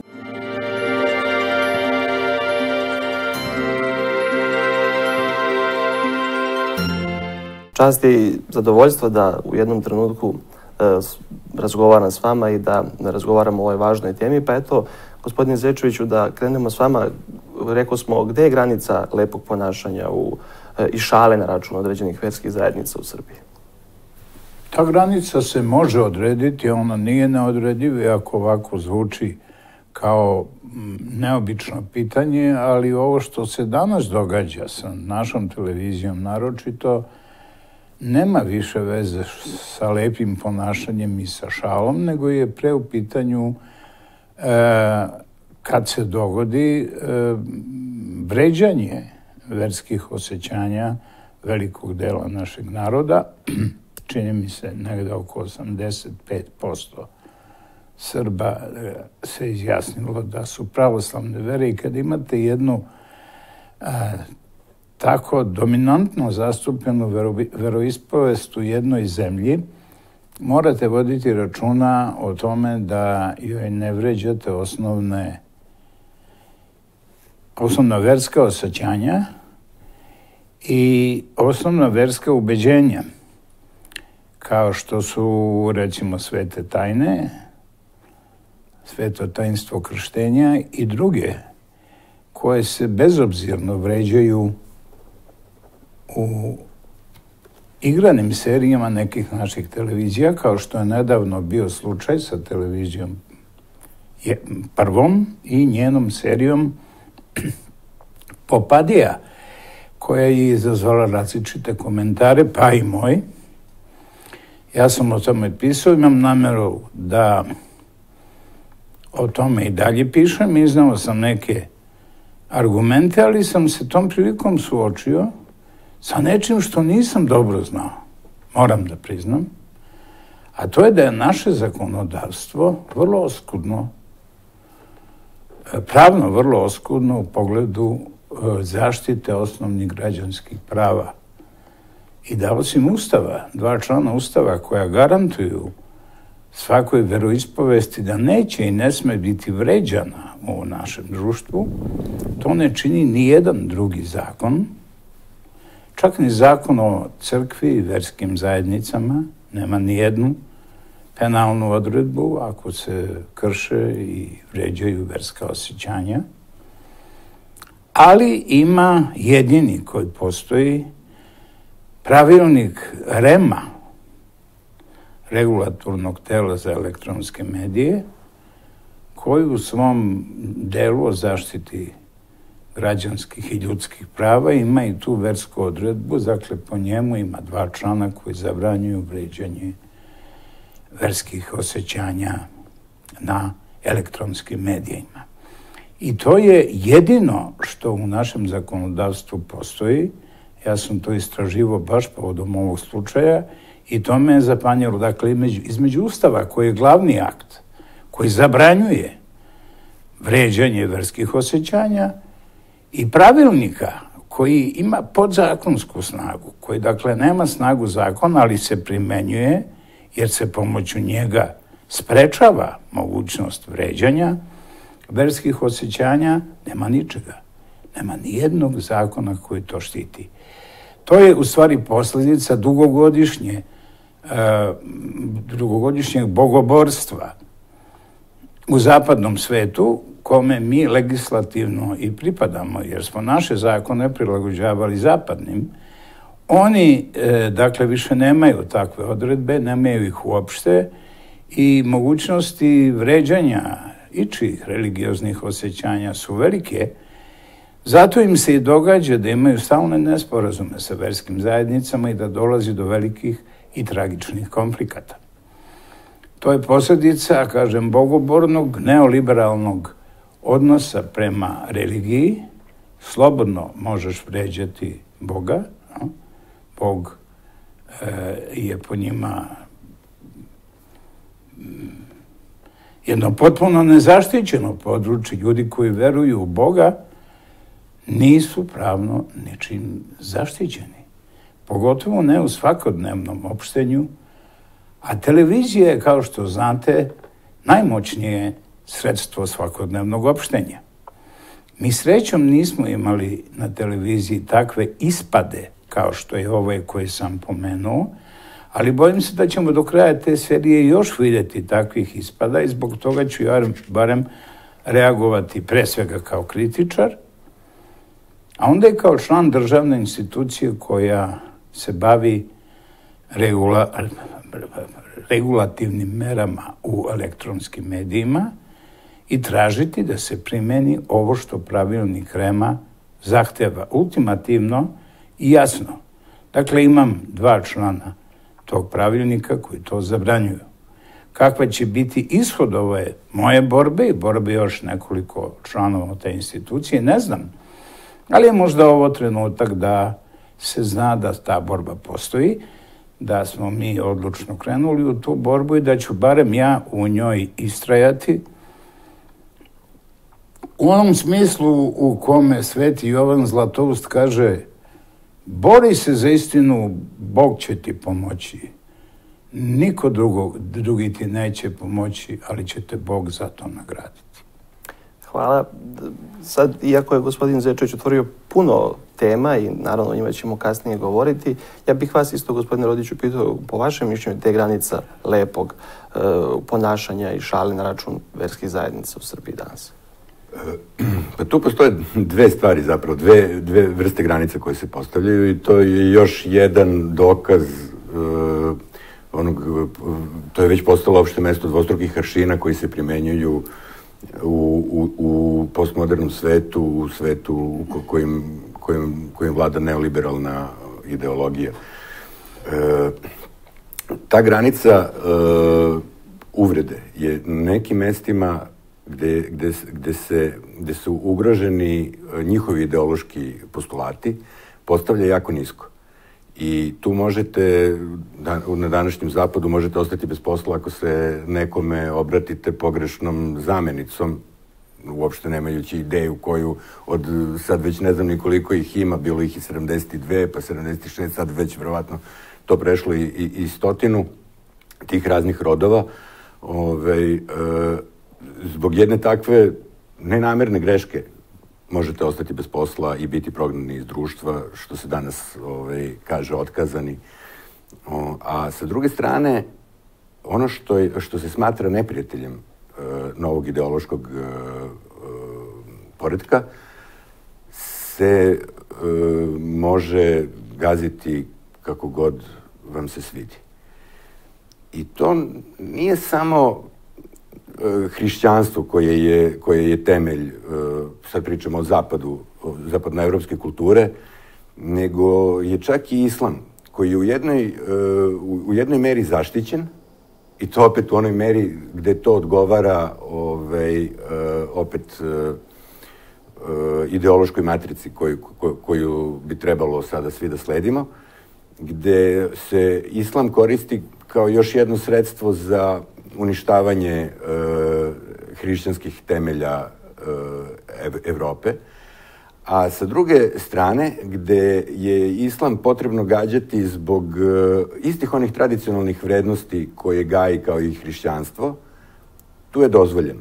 Čast i zadovoljstvo da u jednom trenutku razgovaram s vama i da razgovaramo o ovoj važnoj temi. Pa eto, gospodine Zečeviću, da krenemo s vama. Rekao smo, gde je granica lepog ponašanja u, i šale na račun određenih verskih zajednica u Srbiji? Ta granica se može odrediti, ona nije neodrediva, iako ovako zvuči kao neobično pitanje, ali ovo što se danas događa sa našom televizijom naročito, nema više veze sa lepim ponašanjem i sa šalom, nego je pre u pitanju e, kad se dogodi e, vređanje verskih osjećanja velikog dela našeg naroda. Čini mi se negde oko osamdeset pet posto Srba se izjasnilo da su pravoslavne vere i kad imate jednu e, tako dominantno zastupljenu vero, veroispovest u jednoj zemlji, morate voditi računa o tome da joj ne vređate osnovne, osnovna verska osjećanja i osnovna verska ubeđenja, kao što su, recimo, svete tajne, sveto tajnstvo krštenja i druge, koje se bezobzirno vređaju u igranim serijama nekih naših televizija, kao što je nedavno bio slučaj sa televizijom Prvom i njenom serijom Popadija, koja je izazvala različite komentare, pa i moj. Ja sam o tome pisao, imam nameru da o tome i dalje pišem, iznao sam neke argumente, ali sam se tom prilikom suočio sa nečim što nisam dobro znao, moram da priznam, a to je da je naše zakonodavstvo vrlo oskudno, pravno vrlo oskudno u pogledu zaštite osnovnih građanskih prava. I da osim Ustava, dva člana Ustava koja garantuju svakoj veroispovesti da neće i ne sme biti vređana u našem društvu, to ne čini ni jedan drugi zakon, čak ni zakon o crkvi i verskim zajednicama, nema ni jednu penalnu odredbu ako se krše i vređaju verska osjećanja, ali ima jedini koji postoji, pravilnik REM-a, Regulatornog tela za elektronske medije, koji u svom delu o zaštiti građanskih i ljudskih prava ima i tu versku odredbu, dakle po njemu ima dva člana koji zabranjuju vređanje verskih osjećanja na elektronskim medijima. I to je jedino što u našem zakonodavstvu postoji. Ja sam to istraživao baš povodom ovog slučaja i to me je zapanjilo. Dakle, između, između Ustava koji je glavni akt, koji zabranjuje vređanje verskih osjećanja i pravilnika koji ima podzakonsku snagu, koji dakle nema snagu zakona, ali se primenjuje jer se pomoću njega sprečava mogućnost vređanja verskih osjećanja, nema ničega. Nema ni jednog zakona koji to štiti. To je u stvari posljedica dugogodišnje, uh, dugogodišnjeg bogoborstva u zapadnom svetu, kome mi legislativno i pripadamo, jer smo naše zakone prilagođavali zapadnim. Oni, e, dakle, više nemaju takve odredbe, nemaju ih uopšte i mogućnosti vređanja ičijih religioznih osjećanja su velike. Zato im se i događa da imaju stalne nesporazume sa verskim zajednicama i da dolazi do velikih i tragičnih konflikata. To je posljedica, kažem, bogobornog, neoliberalnog odnosa prema religiji. Slobodno možeš vređati Boga. No? Bog e, je po njima jedno potpuno nezaštićeno područje. Ljudi koji veruju u Boga nisu pravno ničim zaštićeni. Pogotovo ne u svakodnevnom opštenju. A televizija je, kao što znate, najmoćnije sredstvo svakodnevnog opštenja. Mi srećom nismo imali na televiziji takve ispade kao što je ovaj koji sam pomenuo, ali bojim se da ćemo do kraja te serije još vidjeti takvih ispada i zbog toga ću ja barem reagovati pre svega kao kritičar, a onda i kao član državne institucije koja se bavi regula, regulativnim merama u elektronskim medijima i tražiti da se primeni ovo što pravilnik R E M-a zahteva ultimativno i jasno. Dakle, imam dva člana tog pravilnika koji to zabranjuju. Kakva će biti ishod ove moje borbe i borbe još nekoliko članova te institucije, ne znam. Ali je možda ovo trenutak da se zna da ta borba postoji, da smo mi odlučno krenuli u tu borbu i da ću barem ja u njoj istrajati u onom smislu u kome Sveti Jovan Zlatoust kaže: bori se za istinu, Bog će ti pomoći. Niko drugo, drugi ti neće pomoći, ali će te Bog za to nagraditi. Hvala. Sad, iako je gospodin Zečević otvorio puno tema i naravno o njima ćemo kasnije govoriti, ja bih vas isto, gospodine Rodiću, pitao po vašem mišljenju te granica lepog e, ponašanja i šali na račun verskih zajednica u Srbiji danas. Pa tu postoje dve stvari zapravo, dve, dve vrste granica koje se postavljaju i to je još jedan dokaz uh, onog, to je već postalo opšte mesto dvostrukih aršina koji se primenjuju u, u, u postmodernom svetu, u svetu u kojim, kojim, kojim vlada neoliberalna ideologija. Uh, ta granica uh, uvrede je na nekim mestima Gde, gde, gde, se, gde su ugroženi njihovi ideološki postulati, postavlja jako nisko. I tu možete, na današnjem zapadu, možete ostati bez posla ako se nekome obratite pogrešnom zamenicom, uopšte nemajući ideju koju od sad već ne znam nikoliko ih ima, bilo ih i sedamdeset dve, pa sedamdeset šest, sad već verovatno to prešlo i, i, i stotinu tih raznih rodova. Ove, e, Zbog jedne takve nenamerne greške možete ostati bez posla i biti prognani iz društva, što se danas ovaj, kaže otkazani. O, a sa druge strane, ono što, je, što se smatra neprijateljem e, novog ideološkog e, e, poretka se e, može gaziti kako god vam se svidi. I to nije samo hrišćanstvo koje je, koje je temelj, sad pričamo o zapadu, o zapadnoevropske kulture, nego je čak i islam, koji je u jednoj, u jednoj meri zaštićen, i to opet u onoj meri gde to odgovara ovaj, opet ideološkoj matrici koju, koju bi trebalo sada svi da sledimo, gde se islam koristi kao još jedno sredstvo za uništavanje hrišćanskih temelja Evrope, a sa druge strane, gde je islam potrebno gađati zbog istih onih tradicionalnih vrednosti koje gaji kao i hrišćanstvo, tu je dozvoljeno.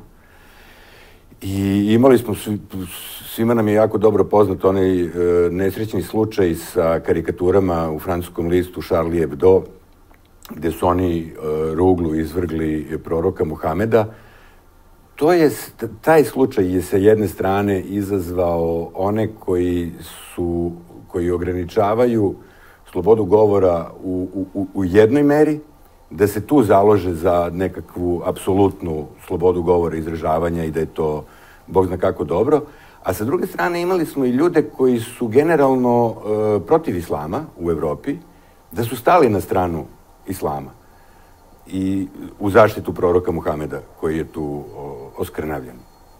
I imali smo, svima nam je jako dobro poznat onaj nesrećni slučaj sa karikaturama u francuskom listu Charlie Hebdo, gde su oni ruglu izvrgli proroka Muhameda. To je, taj slučaj je sa jedne strane izazvao one koji su, koji ograničavaju slobodu govora u, u, u jednoj meri, da se tu založe za nekakvu apsolutnu slobodu govora i izražavanja i da je to Bog zna kako dobro. A sa druge strane imali smo i ljude koji su generalno e, protiv islama u Evropi, da su stali na stranu islama i u zaštitu proroka Muhameda, koji je tu o, oskrnavljen.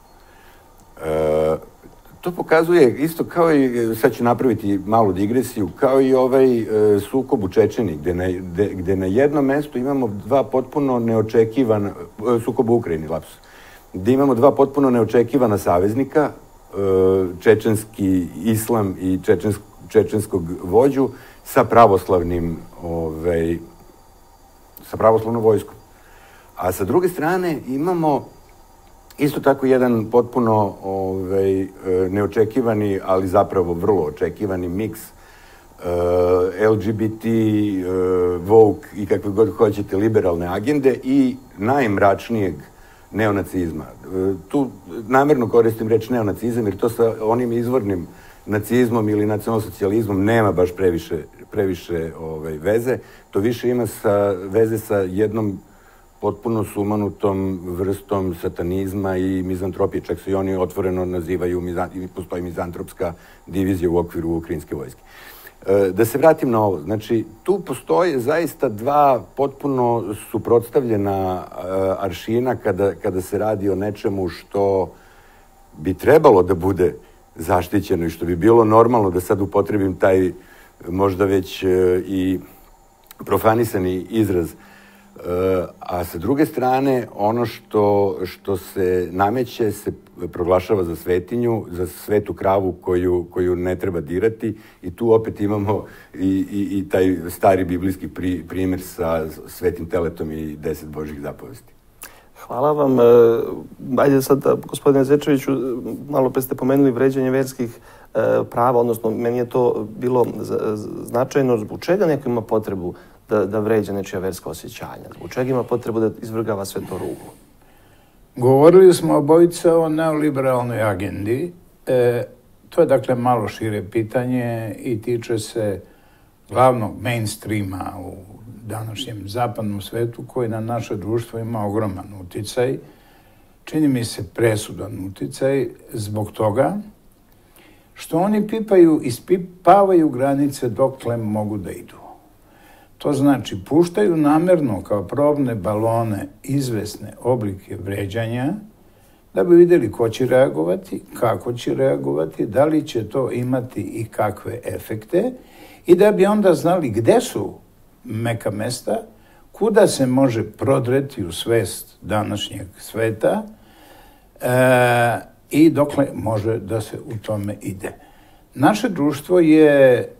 E, to pokazuje isto kao i, sad ću napraviti malu digresiju, kao i ovaj e, sukob u Čečeni, gde na, gde, gde na jednom mestu imamo dva potpuno neočekivana, e, sukob u Ukrajini, lapsus, gde imamo dva potpuno neočekivana saveznika, e, čečenski islam i čečensk, čečenskog vođu sa pravoslavnim ovaj, sa pravoslavnom vojskom. A sa druge strane imamo isto tako jedan potpuno ovaj, neočekivani, ali zapravo vrlo očekivani miks uh, L G B T, uh, woke i kakve god hoćete liberalne agende i najmračnijeg neonacizma. Uh, tu namerno koristim reč neonacizam jer to sa onim izvornim nacizmom ili nacionalsocijalizmom nema baš previše, previše ovaj, veze. To više ima sa, veze sa jednom potpuno sumanutom vrstom satanizma i mizantropije. Čak se i oni otvoreno nazivaju, i postoji mizantropska divizija u okviru ukrajinske vojske. E, da se vratim na ovo. Znači, tu postoje zaista dva potpuno suprotstavljena e, aršina kada, kada se radi o nečemu što bi trebalo da bude zaštićeno i što bi bilo normalno, da sad upotrebim taj možda već e, i profanisani izraz. E, a sa druge strane, ono što, što se nameće se proglašava za svetinju, za svetu kravu koju, koju ne treba dirati i tu opet imamo i, i, i taj stari biblijski pri, primjer sa svetim teletom i deset božjih zapovesti. Hvala vam. Ajde sad, gospodine Zečeviću, malo pre ste pomenuli vređanje verskih prava, odnosno meni je to bilo značajno. Zbog čega neko ima potrebu da, da vređa nečija verska osjećanja? Zbog čega ima potrebu da izvrgava sve to ruglu? Govorili smo obojica o neoliberalnoj agendi. E, to je dakle malo šire pitanje i tiče se glavnog mainstreama u današnjem zapadnom svetu koji na naše društvo ima ogroman uticaj. Čini mi se presudan uticaj zbog toga što oni pipaju, ispipavaju granice dokle mogu da idu. To znači puštaju namerno kao probne balone izvesne oblike vređanja da bi vidjeli ko će reagovati, kako će reagovati, da li će to imati i kakve efekte i da bi onda znali gde su meka mesta, kuda se može prodreti u svest današnjeg sveta e, i dokle može da se u tome ide. Naše društvo je e,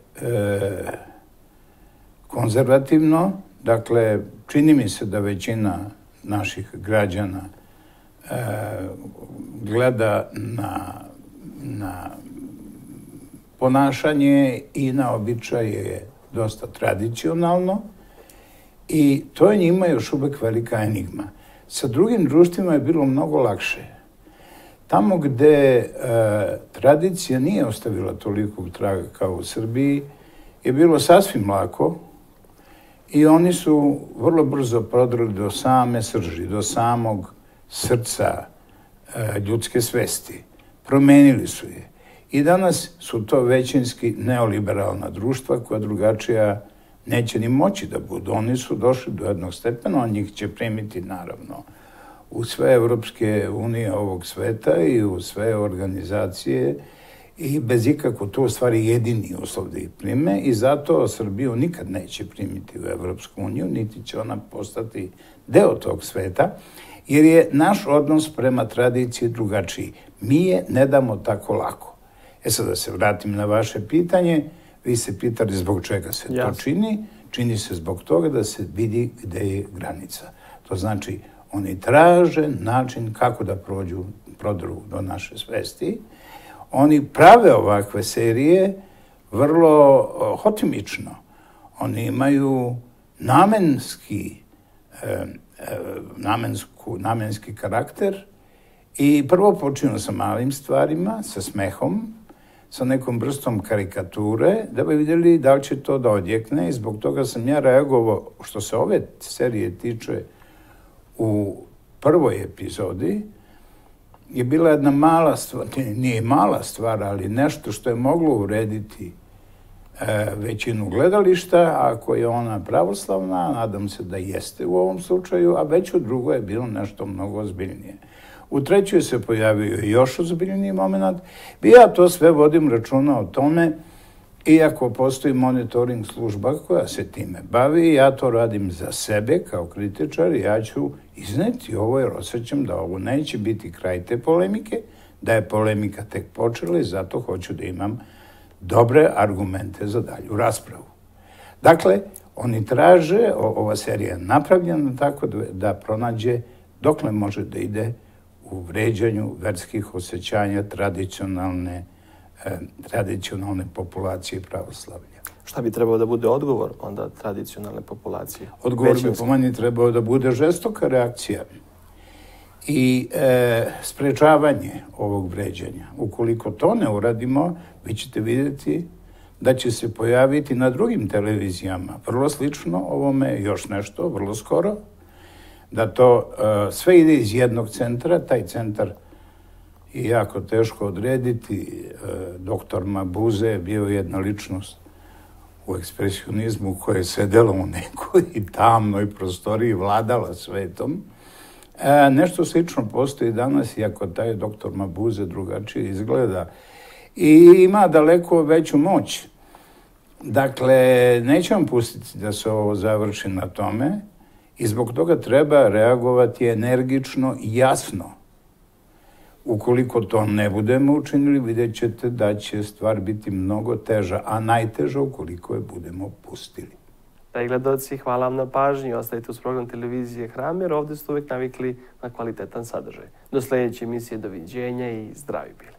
konzervativno, dakle, čini mi se da većina naših građana e, gleda na, na ponašanje i na običaje dosta tradicionalno i to je njima još uvek velika enigma. Sa drugim društvima je bilo mnogo lakše. Tamo gde e, tradicija nije ostavila toliko traga kao u Srbiji je bilo sasvim lako i oni su vrlo brzo prodrli do same srži, do samog srca ljudske svesti. Promenili su je. I danas su to većinski neoliberalna društva koja drugačija neće ni moći da budu. Oni su došli do jednog stepena, on njih će primiti naravno u sve Evropske unije ovog sveta i u sve organizacije i bez ikako to u stvari jedini uslov da ih prime i zato Srbiju nikad neće primiti u Evropsku uniju, niti će ona postati deo tog sveta, jer je naš odnos prema tradiciji drugačiji. Mi je ne damo tako lako. E sad da se vratim na vaše pitanje, vi ste pitali zbog čega se to čini. Čini se zbog toga da se vidi gde je granica. To znači, oni traže način kako da prođu, prodru do naše svesti. Oni prave ovakve serije vrlo hotimično. Oni imaju namenski, e, namensku, namenski karakter i prvo počinu sa malim stvarima, sa smehom, sa nekom vrstom karikature, da bi vidjeli da li će to da odjekne i zbog toga sam ja reagovao, što se ove serije tiče, u prvoj epizodi, je bila jedna mala stvar, nije mala stvar, ali nešto što je moglo urediti e, većinu gledališta, ako je ona pravoslavna, nadam se da jeste u ovom slučaju, a već u drugoj je bilo nešto mnogo ozbiljnije. U trećoj se pojavio još ozbiljniji moment i ja to sve vodim računa o tome, iako postoji monitoring služba koja se time bavi, ja to radim za sebe kao kritičar i ja ću izneti ovo jer osjećam da ovo neće biti kraj te polemike, da je polemika tek počela i zato hoću da imam dobre argumente za dalju raspravu. Dakle, oni traže, ova serija je napravljena tako da pronađe dokle može da ide u vređanju verskih osjećanja tradicionalne, eh, tradicionalne populacije pravoslavlja. Šta bi trebao da bude odgovor onda tradicionalne populacije? Odgovor bi po meni trebao da bude žestoka reakcija i e, sprečavanje ovog vređanja. Ukoliko to ne uradimo, vi ćete vidjeti da će se pojaviti na drugim televizijama vrlo slično ovome, još nešto, vrlo skoro, da to e, sve ide iz jednog centra, taj centar je jako teško odrediti. E, doktor Mabuse je bio jedna ličnost u ekspresionizmu koja je sedela u nekoj tamnoj prostoriji i vladala svetom. E, nešto slično postoji danas, iako taj doktor Mabuse drugačije izgleda i ima daleko veću moć. Dakle, nećemo pustiti da se ovo završi na tome i zbog toga treba reagovati energično i jasno. Ukoliko to ne budemo učinili, vidjet ćete da će stvar biti mnogo teža, a najteža ukoliko je budemo pustili. Dragi gledaoci, hvala vam na pažnji. Ostavite uz program televizije Hram, jer ovdje ste uvijek navikli na kvalitetan sadržaj. Do sljedeće emisije, doviđenja i zdravi bili.